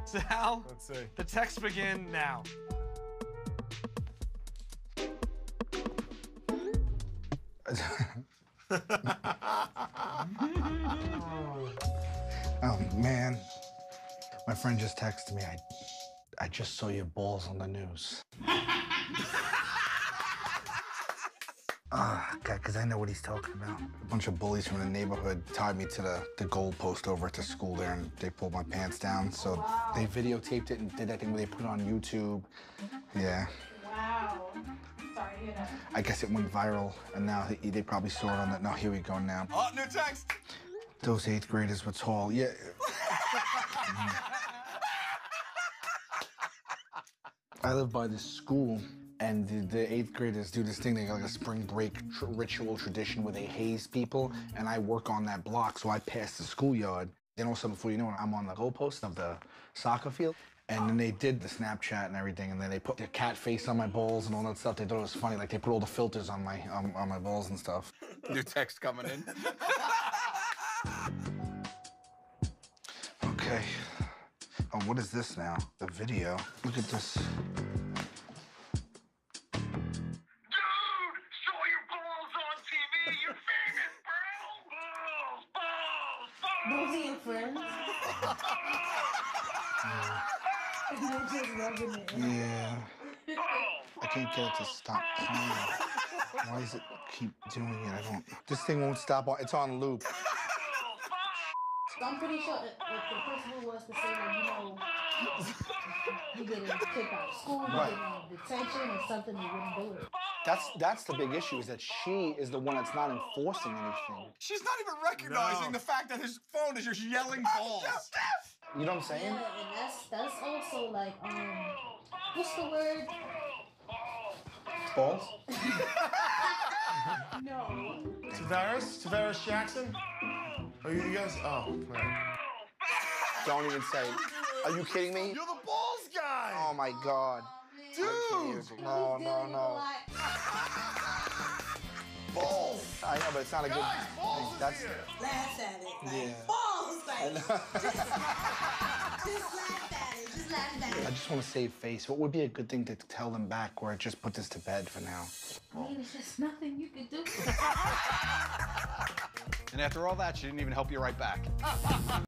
Sal, let's see. The texts begin now. Oh, man. My friend just texted me. I just saw your balls on the news. God, because I know what he's talking about. A bunch of bullies from the neighborhood tied me to the goal post over at the school there, and they pulled my pants down. So they videotaped it and did that thing where they put it on YouTube. Yeah. Wow. Sorry to hear that. I guess it went viral, and now they probably saw it on that. No, here we go now. Oh, new text. Those 8th graders were tall. Yeah. I live by this school, and the 8th graders do this thing. They got like a spring break ritual tradition where they haze people, and I work on that block, so I pass the schoolyard. Then all of a sudden, before you know it, I'm on the goalpost of the soccer field. And then they did the Snapchat and everything, and then they put the cat face on my balls and all that stuff. They thought it was funny, like they put all the filters on my balls and stuff. New text coming in. Okay. Oh, what is this now? The video. Look at this. Boozy and friends. And they're just rubbing it. Yeah. I can't get it to stop playing. Why does it keep doing it? I don't. This thing won't stop. It's on loop. I'm pretty sure if the principal was to say that, you getting kicked out of school, you getting detention or something, they wouldn't do it. That's the big issue, is that she is the one that's not enforcing anything. She's not even recognizing the fact that his phone is just yelling balls. You know what I'm saying? Yeah, and that's also like, what's the word? Balls? No. Tavares Jackson? Are you guys? Oh, man. Don't even say it. Are you kidding me? You're the balls guy. Oh my God. Dude. No. Balls. I know, but it's not a good Guys, balls thing. That's here. Laugh at it. Like, Yeah. balls, like, just laugh at it. Just laugh at it. I just want to save face. What would be a good thing to tell them back, or just put this to bed for now? I mean, it's just nothing you can do. And after all that, she didn't even help you right back.